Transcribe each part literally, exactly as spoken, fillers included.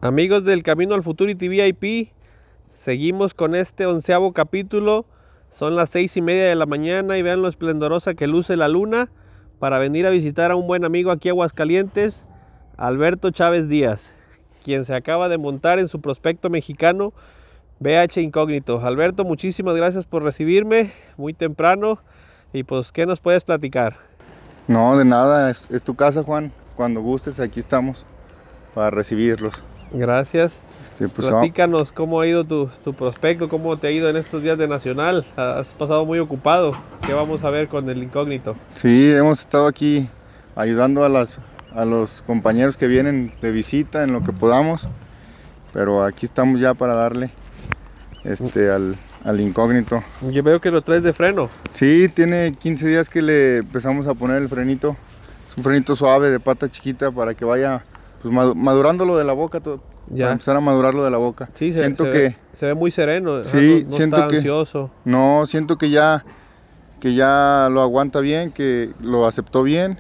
Amigos del Camino al Futurity V I P, seguimos con este onceavo capítulo. Son las seis y media de la mañana y vean lo esplendorosa que luce la luna para venir a visitar a un buen amigo aquí a Aguascalientes, Alberto Chávez Díaz, quien se acaba de montar en su prospecto mexicano B H Incógnito. Alberto, muchísimas gracias por recibirme muy temprano y pues, ¿qué nos puedes platicar? No, de nada, es, es tu casa, Juan. Cuando gustes, aquí estamos para recibirlos. Gracias. Este, pues, Platícanos cómo ha ido tu, tu prospecto, cómo te ha ido en estos días de Nacional. Has pasado muy ocupado. ¿Qué vamos a ver con el Incógnito? Sí, hemos estado aquí ayudando a, las, a los compañeros que vienen de visita en lo que podamos, pero aquí estamos ya para darle este, al, al Incógnito. Yo veo que lo traes de freno. Sí, tiene quince días que le empezamos a poner el frenito. Es un frenito suave de pata chiquita para que vaya pues, madurándolo de la boca, todo, ya. para empezar a madurarlo de la boca. Sí, se, siento se que ve, se ve muy sereno. Sí, no, no siento está que ansioso. No, siento que ya que ya lo aguanta bien, que lo aceptó bien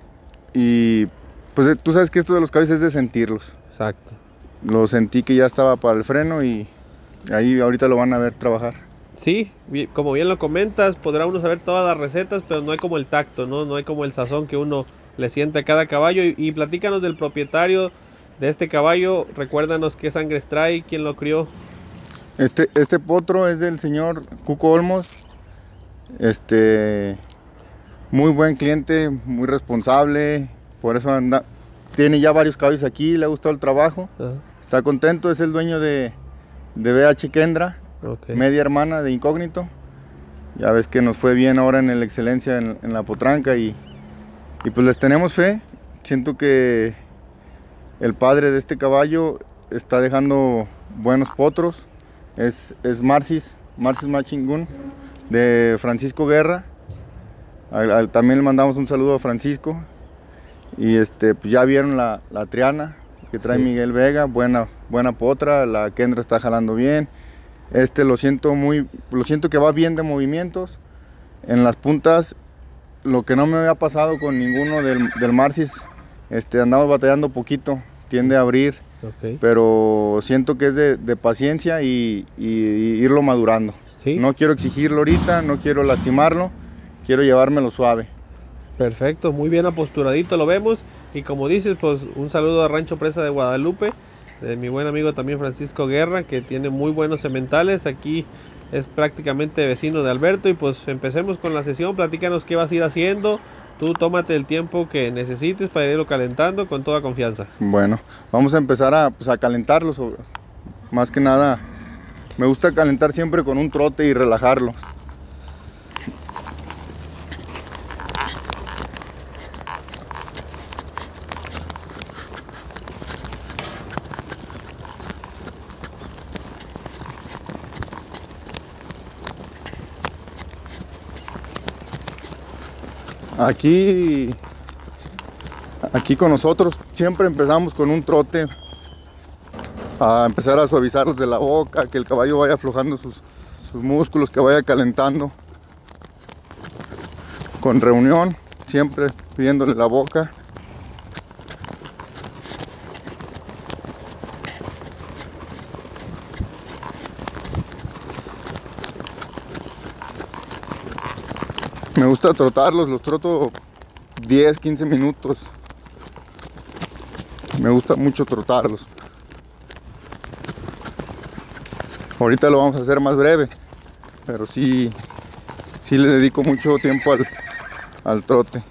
y pues tú sabes que esto de los caballos es de sentirlos. Exacto. Lo sentí que ya estaba para el freno y ahí ahorita lo van a ver trabajar. Sí, como bien lo comentas, podrá uno saber todas las recetas, pero no hay como el tacto, ¿no? No hay como el sazón que uno le siente a cada caballo. Y, y platícanos del propietario de este caballo, recuérdanos qué sangres trae, quién lo crió. Este, este potro es del señor Cuco Olmos, este, muy buen cliente, muy responsable, por eso anda, tiene ya varios caballos aquí, le ha gustado el trabajo, uh-huh. Está contento, es el dueño de, de B H Kendra, okay. Media hermana de Incógnito. Ya ves que nos fue bien ahora en el Excelencia en, en la Potranca y, y pues les tenemos fe. Siento que el padre de este caballo está dejando buenos potros. Es, es Marcis, Marcis Machingun de Francisco Guerra. Al, al, también le mandamos un saludo a Francisco. Y este, pues ya vieron la, la Triana que trae sí. Miguel Vega, buena, buena potra. La Kendra está jalando bien. Este lo siento muy, lo siento que va bien de movimientos. En las puntas, lo que no me había pasado con ninguno del, del Marcis, este, andamos batallando poquito, tiende a abrir, okay. Pero siento que es de, de paciencia y, y, y irlo madurando. ¿Sí? No quiero exigirlo ahorita, no quiero lastimarlo, quiero llevármelo suave. Perfecto, muy bien aposturadito lo vemos. Y como dices, pues un saludo a Rancho Presa de Guadalupe, de mi buen amigo también Francisco Guerra, que tiene muy buenos sementales. Aquí es prácticamente vecino de Alberto. Y pues empecemos con la sesión, platícanos qué vas a ir haciendo. Tú tómate el tiempo que necesites para irlo calentando con toda confianza. Bueno, vamos a empezar a, pues, a calentarlo. Sobre, más que nada, me gusta calentar siempre con un trote y relajarlo. Aquí, aquí con nosotros siempre empezamos con un trote, a empezar a suavizarlos de la boca, que el caballo vaya aflojando sus, sus músculos, que vaya calentando. Con reunión, siempre pidiéndole la boca. Me gusta trotarlos, los troto diez, quince minutos. Me gusta mucho trotarlos. Ahorita lo vamos a hacer más breve, pero sí, sí le dedico mucho tiempo al, al trote.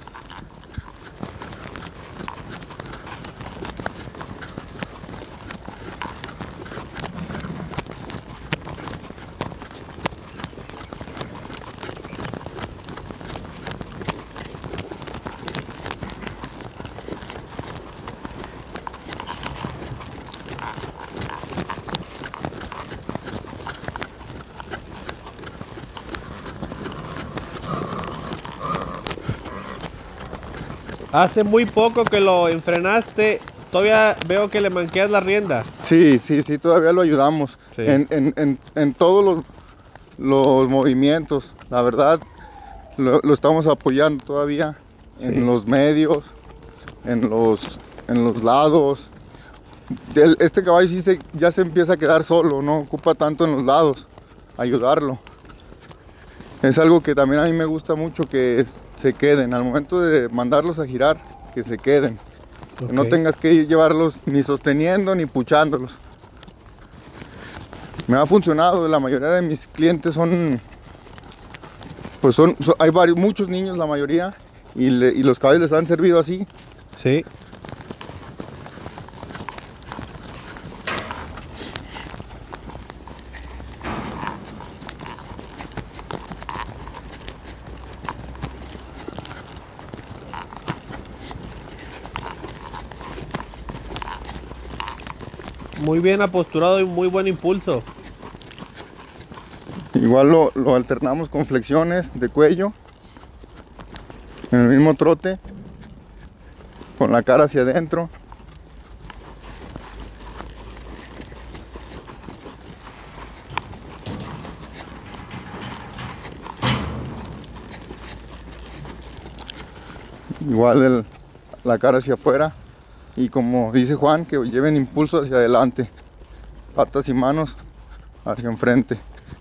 Hace muy poco que lo enfrenaste, todavía veo que le manqueas la rienda. Sí, sí, sí, todavía lo ayudamos sí. en, en, en, en todos los, los movimientos. La verdad, lo, lo estamos apoyando todavía en sí. los medios, en los, en los lados. el, este caballo sí se, ya se empieza a quedar solo, no ocupa tanto en los lados, ayudarlo. Es algo que también a mí me gusta mucho, que es, se queden, al momento de mandarlos a girar, que se queden. Okay. Que no tengas que llevarlos ni sosteniendo ni puchándolos. Me ha funcionado, la mayoría de mis clientes son, pues son, son hay varios, muchos niños la mayoría, y, le, y los caballos les han servido así. Sí. Muy bien aposturado y muy buen impulso. Igual lo, lo alternamos con flexiones de cuello, en el mismo trote, con la cara hacia adentro. Igual el, la cara hacia afuera. Y como dice Juan, que lleven impulso hacia adelante, patas y manos hacia enfrente.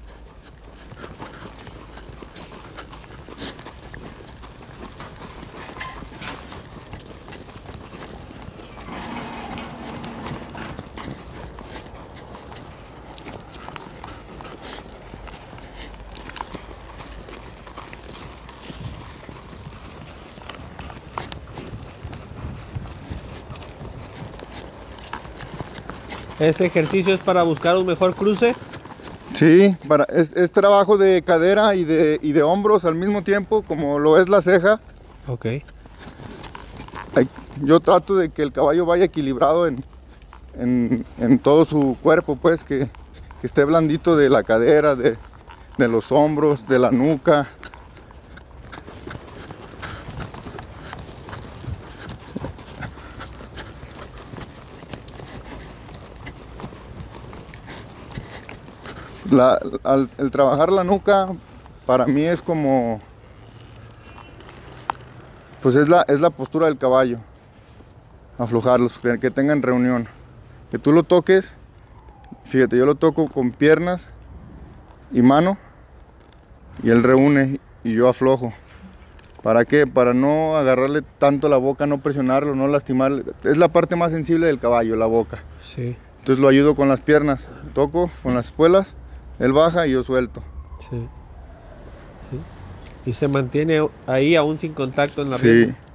¿Ese ejercicio es para buscar un mejor cruce? Sí, para, es, es trabajo de cadera y de, y de hombros al mismo tiempo, como lo es la ceja. Ok. Yo trato de que el caballo vaya equilibrado en, en, en todo su cuerpo, pues, que, que esté blandito de la cadera, de, de los hombros, de la nuca. La, al, el trabajar la nuca para mí es como, pues es la, es la postura del caballo, aflojarlos, que, que tengan reunión, que tú lo toques. Fíjate, yo lo toco con piernas y mano y él reúne y yo aflojo. ¿Para qué? Para no agarrarle tanto la boca, no presionarlo, no lastimarle. Es la parte más sensible del caballo, la boca. Sí. Entonces lo ayudo con las piernas, toco con las espuelas. Él baja y yo suelto. Sí. Sí. Y se mantiene ahí aún sin contacto en la rienda. Sí.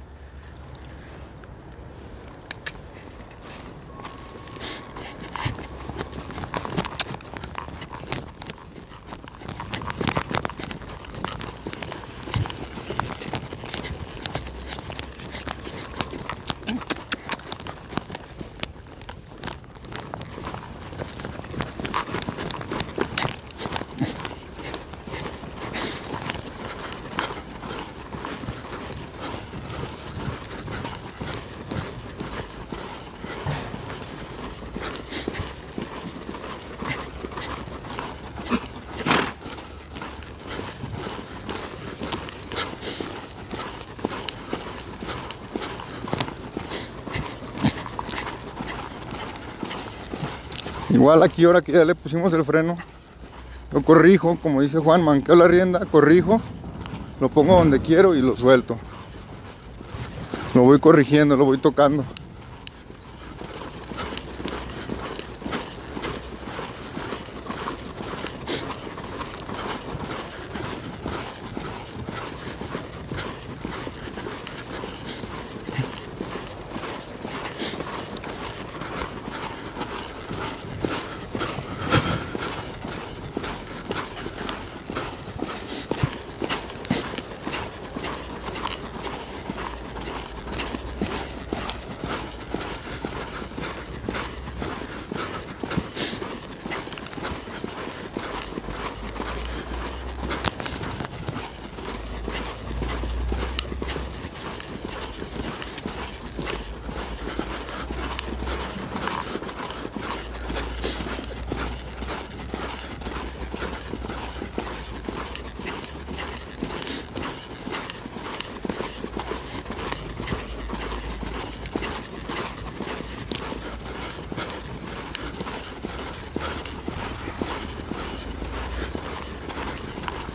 Igual aquí, ahora que ya le pusimos el freno, lo corrijo, como dice Juan, manqueo la rienda, corrijo, lo pongo donde quiero y lo suelto. Lo voy corrigiendo, lo voy tocando.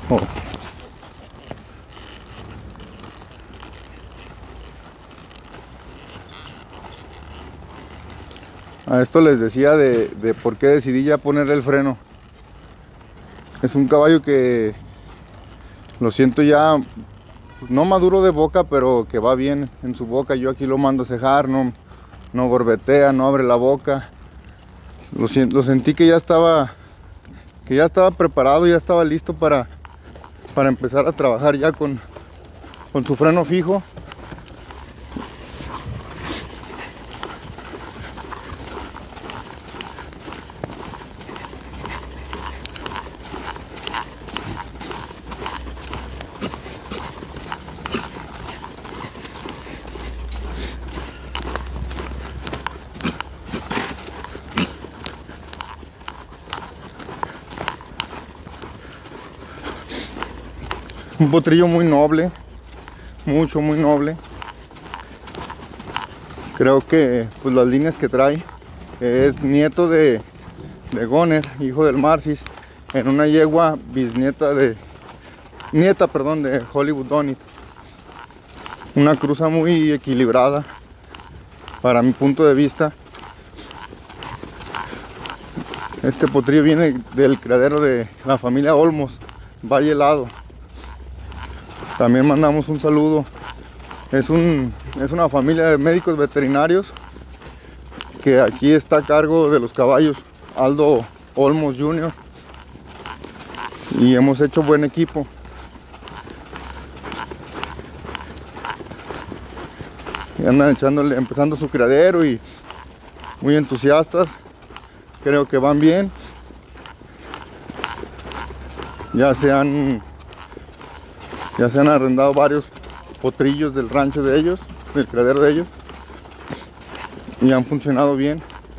Oh. A esto les decía de, de por qué decidí ya poner el freno. Es un caballo que lo siento ya no maduro de boca, pero que va bien en su boca. Yo aquí lo mando a cejar, no, no gorbetea, no abre la boca. Lo, lo sentí que ya estaba que ya estaba preparado, ya estaba listo para, para empezar a trabajar ya con, con su freno fijo. Un potrillo muy noble, mucho, muy noble. Creo que pues las líneas que trae, que es nieto de, de Goner, hijo del Marcis, en una yegua bisnieta de, nieta, perdón, de Hollywood Donit. Una cruza muy equilibrada, para mi punto de vista. Este potrillo viene del criadero de la familia Olmos, Valle Helado. También mandamos un saludo. Es, un, es una familia de médicos veterinarios que aquí está a cargo de los caballos Aldo Olmos junior Y hemos hecho buen equipo. Y andan echándole, empezando su criadero y muy entusiastas. Creo que van bien. Ya se han Ya se han arrendado varios potrillos del rancho de ellos, del criadero de ellos, y han funcionado bien.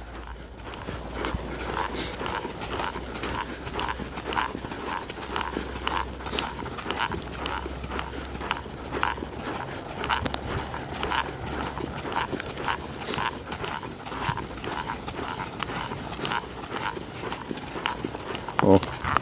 Oh.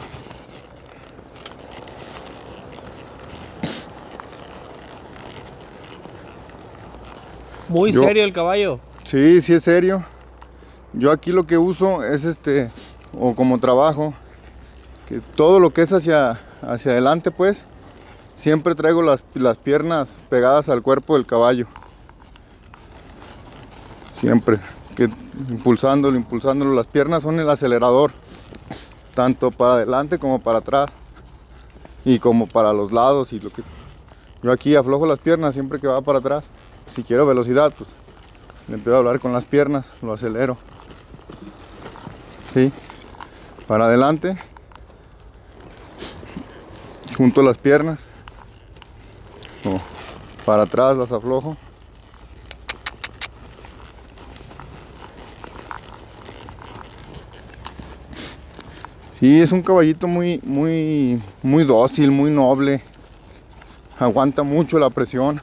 Muy Yo, serio el caballo. Sí, sí es serio. Yo aquí lo que uso es este, o como trabajo, que todo lo que es hacia, hacia adelante, pues, siempre traigo las, las piernas pegadas al cuerpo del caballo. Siempre, que impulsándolo, impulsándolo. Las piernas son el acelerador, tanto para adelante como para atrás, y como para los lados. Y lo que yo aquí aflojo las piernas siempre que va para atrás. Si quiero velocidad, pues le empiezo a hablar con las piernas, lo acelero. Sí, para adelante, junto las piernas, o para atrás las aflojo. Sí, es un caballito muy, muy, muy dócil, muy noble. Aguanta mucho la presión.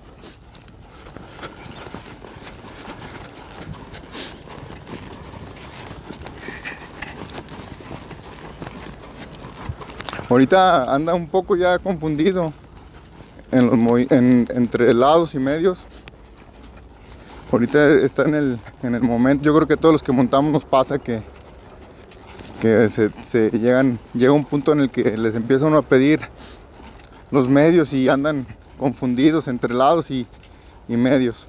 Ahorita anda un poco ya confundido en los en, entre lados y medios. Ahorita está en el, en el momento. Yo creo que a todos los que montamos nos pasa que, que se, se llegan, llega un punto en el que les empieza uno a pedir los medios y andan confundidos entre lados y, y medios.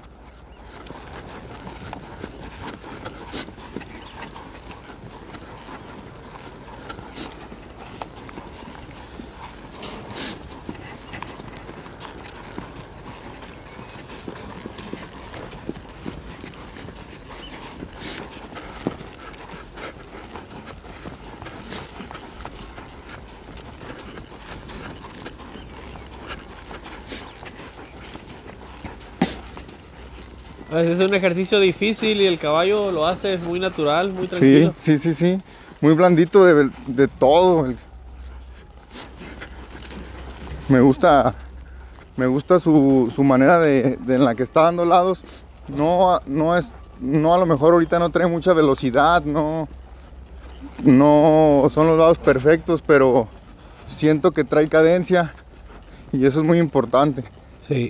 A veces es un ejercicio difícil y el caballo lo hace muy natural, muy tranquilo. Sí, sí, sí, sí. Muy blandito de, de todo. Me gusta, me gusta su, su manera de, de en la que está dando lados. No, no es, no a lo mejor ahorita no trae mucha velocidad, no, no son los lados perfectos, pero siento que trae cadencia y eso es muy importante. Sí.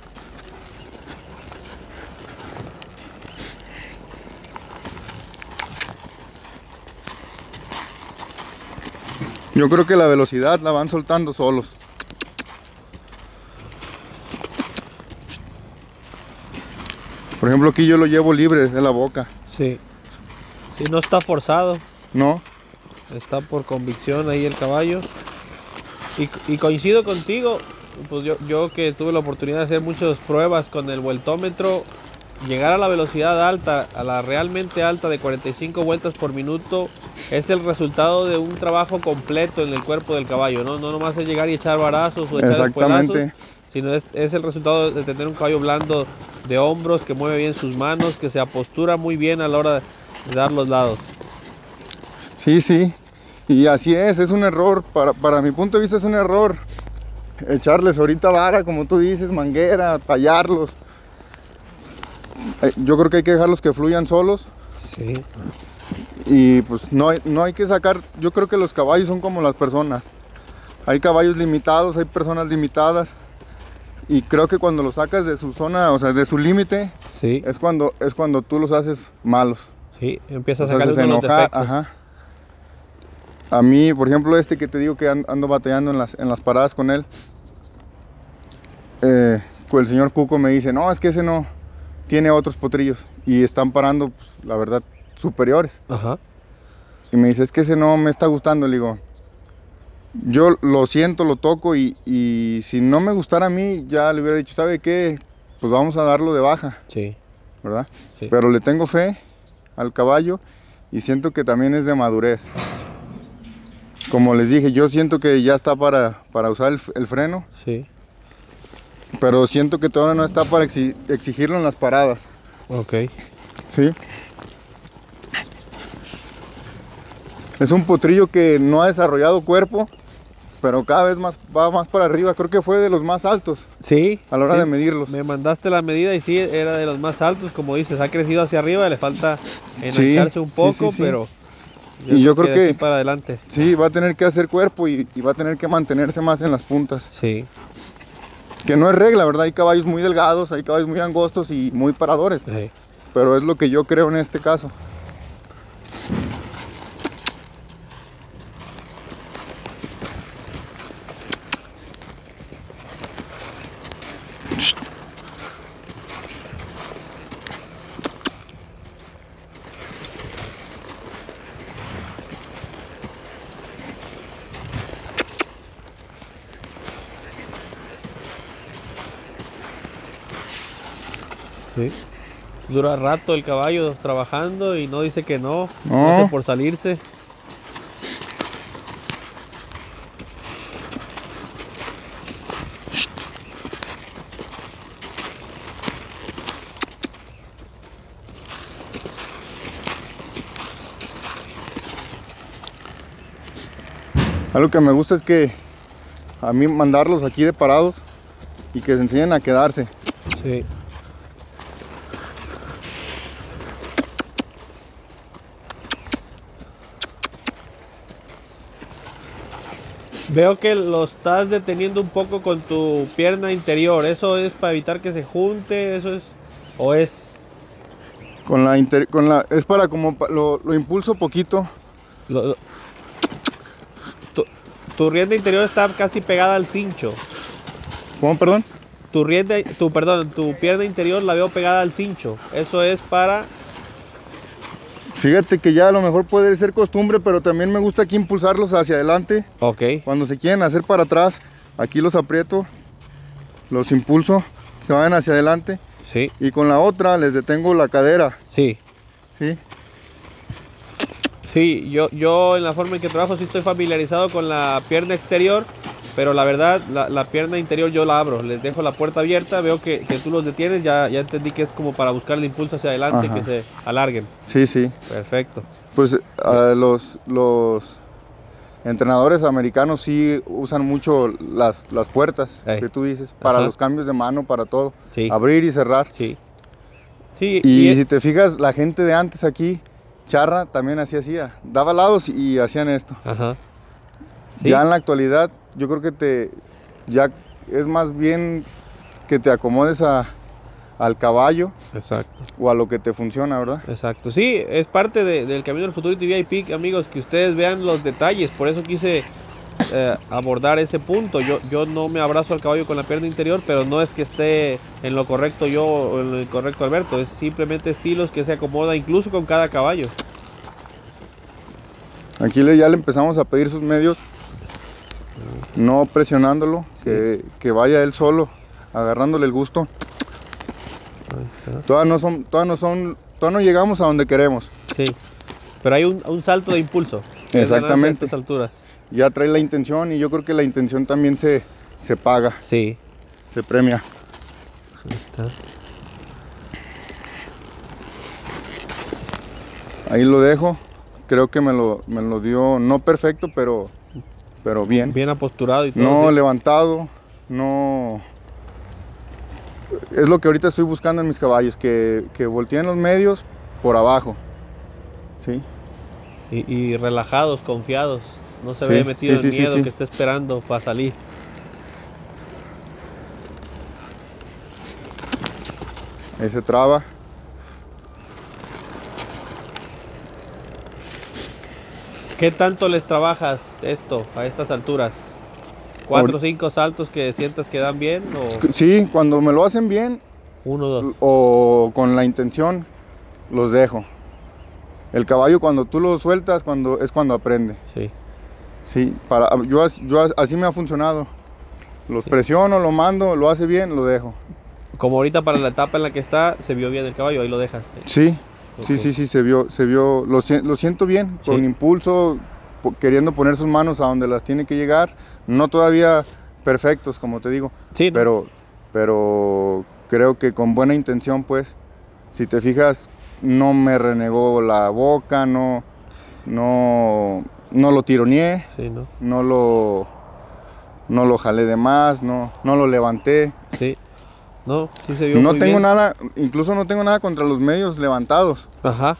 Yo creo que la velocidad la van soltando solos. Por ejemplo, aquí yo lo llevo libre de la boca. Sí. Sí, no está forzado. No. Está por convicción ahí el caballo. Y, y coincido contigo, pues yo, yo que tuve la oportunidad de hacer muchas pruebas con el vueltómetro, llegar a la velocidad alta, a la realmente alta de cuarenta y cinco vueltas por minuto, es el resultado de un trabajo completo en el cuerpo del caballo, ¿no? No nomás es llegar y echar varazos o echar Exactamente. espuelazos, sino es, es el resultado de tener un caballo blando de hombros, que mueve bien sus manos, que se apostura muy bien a la hora de dar los lados. Sí, sí. Y así es, es un error, para, para mi punto de vista es un error echarles ahorita vara, como tú dices, manguera, tallarlos. Yo creo que hay que dejarlos que fluyan solos. Sí. Y pues no hay, no hay que sacar, yo creo que los caballos son como las personas. Hay caballos limitados, hay personas limitadas. Y creo que cuando los sacas de su zona, o sea, de su límite, sí, es cuando, es cuando tú los haces malos. Sí, empiezas los a sacarles unos defectos. Ajá. A mí, por ejemplo, este que te digo que ando batallando en las, en las paradas con él, eh, pues el señor Cuco me dice, no, es que ese no tiene otros potrillos y están parando, pues, la verdad, superiores. Ajá. Y me dice, es que ese no me está gustando. Le digo, yo lo siento, lo toco y, y si no me gustara a mí, ya le hubiera dicho, ¿sabe qué? Pues vamos a darlo de baja. Sí. ¿Verdad? Sí. Pero le tengo fe al caballo y siento que también es de madurez. Como les dije, yo siento que ya está para, para usar el, el freno. Sí. Pero siento que todavía no está para exi exigirlo en las paradas. Ok. Sí. Es un potrillo que no ha desarrollado cuerpo, pero cada vez más va más para arriba. Creo que fue de los más altos. Sí. A la hora sí. de medirlos. Me mandaste la medida y sí, era de los más altos. Como dices, ha crecido hacia arriba, le falta enancharse sí, un poco, sí, sí, sí. pero... Yo y yo creo que, que para adelante. Sí, va a tener que hacer cuerpo y, y va a tener que mantenerse más en las puntas. Sí. Que no es regla, ¿verdad? Hay caballos muy delgados, hay caballos muy angostos y muy paradores. Sí. Pero es lo que yo creo en este caso. Sí. Dura rato el caballo trabajando y no dice que no, no, no hace por salirse. Algo que me gusta es que a mí mandarlos aquí de parados y que se enseñen a quedarse. Sí. Veo que lo estás deteniendo un poco con tu pierna interior. ¿Eso es para evitar que se junte? ¿Eso es? ¿O es? Con la, inter, con la es para como lo, lo impulso poquito. Lo, lo, tu, tu rienda interior está casi pegada al cincho. ¿Cómo, perdón? Tu rienda, tu, perdón, tu pierna interior la veo pegada al cincho. Eso es para... Fíjate que ya a lo mejor puede ser costumbre, pero también me gusta aquí impulsarlos hacia adelante. Ok. Cuando se quieren hacer para atrás, aquí los aprieto, los impulso, que vayan hacia adelante. Sí. Y con la otra les detengo la cadera. Sí. Sí. Sí, yo, yo en la forma en que trabajo sí estoy familiarizado con la pierna exterior, pero la verdad, la, la pierna interior yo la abro, les dejo la puerta abierta, veo que, que tú los detienes, ya, ya entendí que es como para buscar el impulso hacia adelante, ajá, que se alarguen. Sí, sí. Perfecto. Pues uh, los, los entrenadores americanos sí usan mucho las, las puertas, hey, que tú dices, para ajá, los cambios de mano, para todo. Sí. Abrir y cerrar. Sí. Sí, y, y si te fijas, la gente de antes aquí, Charra, también así hacía, daba lados y hacían esto. Ajá. ¿Sí? Ya en la actualidad, yo creo que te, ya es más bien que te acomodes a, al caballo. Exacto. O a lo que te funciona, ¿verdad? Exacto. Sí, es parte de, del Camino del Futurity V I P, amigos, que ustedes vean los detalles. Por eso quise eh, abordar ese punto. Yo, yo no me abrazo al caballo con la pierna interior, pero no es que esté en lo correcto yo o en lo incorrecto Alberto. Es simplemente estilos que se acomoda incluso con cada caballo. Aquí le, ya le empezamos a pedir sus medios, no presionándolo, que, que vaya él solo, agarrándole el gusto. Todavía no son, todavía no son, todavía no llegamos a donde queremos. Sí, pero hay un, un salto de impulso. Exactamente. A estas alturas. Ya trae la intención y yo creo que la intención también se, se paga. Sí. Se premia. Ahí está. Ahí lo dejo. Creo que me lo, me lo dio, no perfecto, pero, pero bien. Bien aposturado y todo. No ¿sí? levantado, no... Es lo que ahorita estoy buscando en mis caballos, que, que volteen los medios por abajo. ¿Sí? Y, y relajados, confiados. No se Sí, ve metido sí, en sí, miedo sí, sí. que está esperando para salir. Ahí se traba. ¿Qué tanto les trabajas esto a estas alturas? ¿Cuatro o cinco saltos que sientas que dan bien? O Sí, cuando me lo hacen bien uno o dos. o con la intención, los dejo. El caballo cuando tú lo sueltas cuando, es cuando aprende. Sí. Sí, para, yo, yo así me ha funcionado. Los Sí. presiono, lo mando, lo hace bien, lo dejo. Como ahorita para la etapa en la que está, se vio bien el caballo, ahí lo dejas. Sí, Ok. sí, sí, sí, se vio, se vio, lo, si- lo siento bien, Sí. con impulso, po- queriendo poner sus manos a donde las tiene que llegar. No todavía perfectos, como te digo, Sí, ¿no? pero, pero creo que con buena intención, pues, si te fijas, no me renegó la boca, no, no, no lo tironeé, Sí, ¿no? no lo, no lo jalé de más, no, no lo levanté. Sí. No, sí se vio No muy tengo bien. nada, incluso no tengo nada contra los medios levantados, Ajá.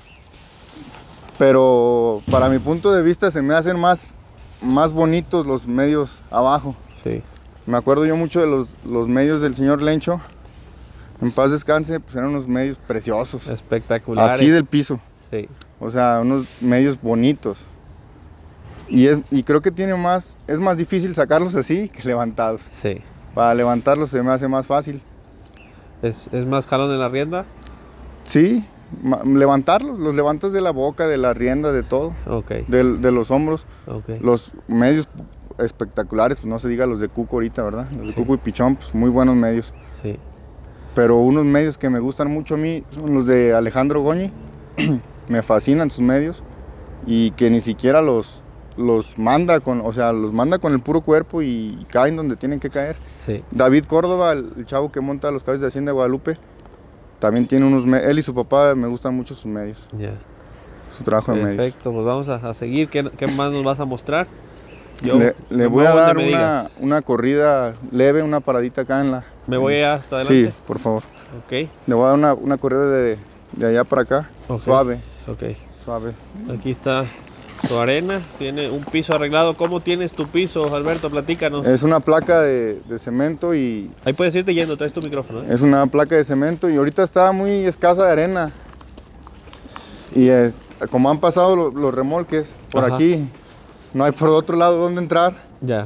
pero para mi punto de vista se me hacen más, más bonitos los medios abajo. Sí. Me acuerdo yo mucho de los, los medios del señor Lencho, en paz descanse, pues eran unos medios preciosos, Espectaculares. así del piso, Sí. o sea, unos medios bonitos. Y, es, y creo que tiene más, es más difícil sacarlos así que levantados. Sí. Para levantarlos se me hace más fácil. Es, es más jalón en la rienda. Sí, ma- levantarlos, los levantas de la boca, de la rienda, de todo, Ok. de, de los hombros. Ok. Los medios espectaculares, pues no se diga los de Cuco ahorita, ¿verdad? Los de Sí. Cuco y Pichón, pues muy buenos medios. Sí. Pero unos medios que me gustan mucho a mí son los de Alejandro Goñi. Me fascinan sus medios y que ni siquiera los, los manda con, o sea, los manda con el puro cuerpo y caen donde tienen que caer. Sí. David Córdoba, el, el chavo que monta los caballos de Hacienda de Guadalupe, también tiene unos medios. Él y su papá me gustan mucho sus medios, Ya. su trabajo de medios. Perfecto, pues vamos a, a seguir. ¿Qué, ¿Qué más nos vas a mostrar? Yo Le, le me voy a muevo donde dar me una, digas. una corrida leve, una paradita acá en la... Me voy en- hasta adelante. Sí, por favor. Ok. Le voy a dar una, una corrida de, de allá para acá, Ok. suave, Ok. suave. Aquí está su arena. Tiene un piso arreglado. ¿Cómo tienes tu piso, Alberto? Platícanos. Es una placa de, de cemento y Ahí puedes irte yendo. Traes tu micrófono. ¿eh? es una placa de cemento y ahorita está muy escasa de arena. Y eh, como han pasado lo- los remolques por Ajá. aquí, no hay por otro lado donde entrar. Ya.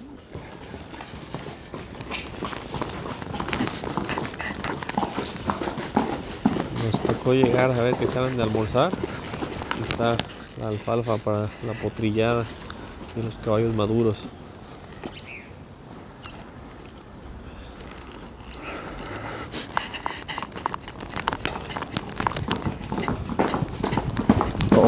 Nos tocó llegar a ver que echaran de almorzar. Aquí está la alfalfa para la potrillada y los caballos maduros. Oh.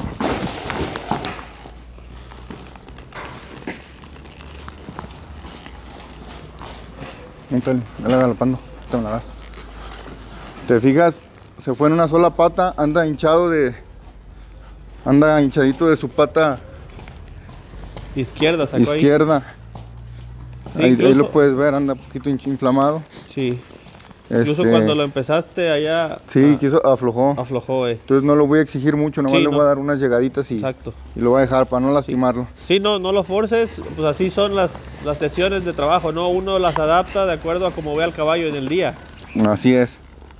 Métale, dale galopando, te me la das. Si te fijas, se fue en una sola pata, anda hinchado de... Anda hinchadito de su pata Izquierda, sacó ahí. izquierda. Sí, Ahí, ahí incluso- lo puedes ver, anda un poquito hinch- inflamado. Sí. Incluso Este, cuando lo empezaste allá... Sí, ah, quiso, aflojó. Aflojó, eh. Entonces no lo voy a exigir mucho, nomás Sí, le no. voy a dar unas llegaditas y, Exacto. y lo voy a dejar para no lastimarlo. Sí, no, no lo forces, pues así son las, las sesiones de trabajo, ¿no? Uno las adapta de acuerdo a cómo ve al caballo en el día. Así es.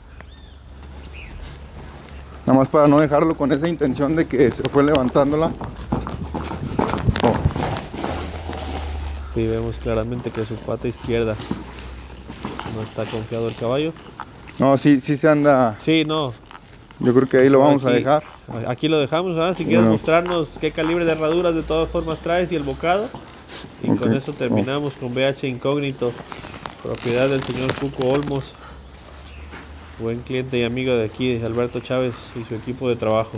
Nada más para no dejarlo con esa intención de que se fue levantándola. Oh. Sí, vemos claramente que su pata izquierda no está confiado el caballo. No, sí, sí se anda. Sí, no. Yo creo que ahí lo vamos Aquí- a dejar. Aquí lo dejamos, ¿verdad? Si quieres Bueno. mostrarnos qué calibre de herraduras de todas formas traes y el bocado. Y Ok. con eso terminamos con B H Incógnito, propiedad del señor Cuco Olmos. Buen cliente y amigo de aquí, Alberto Chávez y su equipo de trabajo.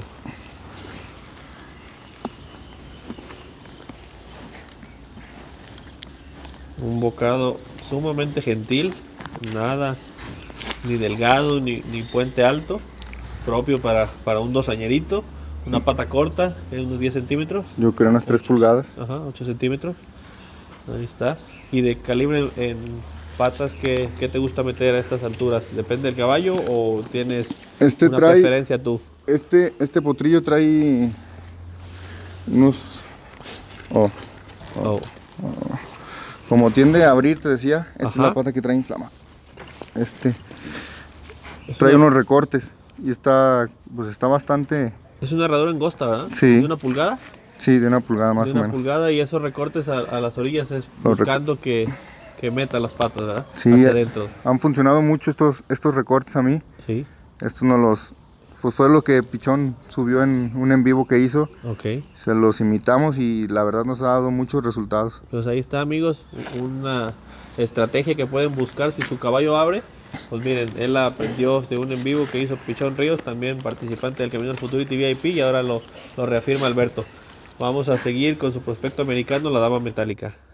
Un bocado sumamente gentil, nada, ni delgado, ni, ni puente alto, propio para, para un dosañerito, una pata corta, de unos diez centímetros, Yo creo unas tres pulgadas. ajá, ocho centímetros, ahí está, y de calibre en patas, ¿qué, qué te gusta meter a estas alturas? ¿Depende del caballo o tienes Este una trae. preferencia tú? Este, este potrillo trae unos. Oh, Oh, como tiende a abrir, te decía. Esta es Ajá. la pata que trae inflama. Este. es Trae una- unos recortes. Y está. Pues está bastante. Es una herradura angosta, ¿verdad? Sí. ¿De una pulgada? Sí, de una pulgada más de o una menos. pulgada, y esos recortes a, a las orillas es Los reco- buscando que, que meta las patas, ¿verdad? Sí, Hacia eh. adentro. Han funcionado mucho estos, estos recortes a mí. Sí, Estos no los. Pues fue lo que Pichón subió en un en vivo que hizo. ok. Se los imitamos y la verdad nos ha dado muchos resultados. Pues ahí está, amigos, una estrategia que pueden buscar si su caballo abre. Pues miren, él la aprendió de un en vivo que hizo Pichón Ríos, también participante del Camino al Futurity V I P, y ahora lo, lo reafirma Alberto. Vamos a seguir con su prospecto americano, la dama metálica.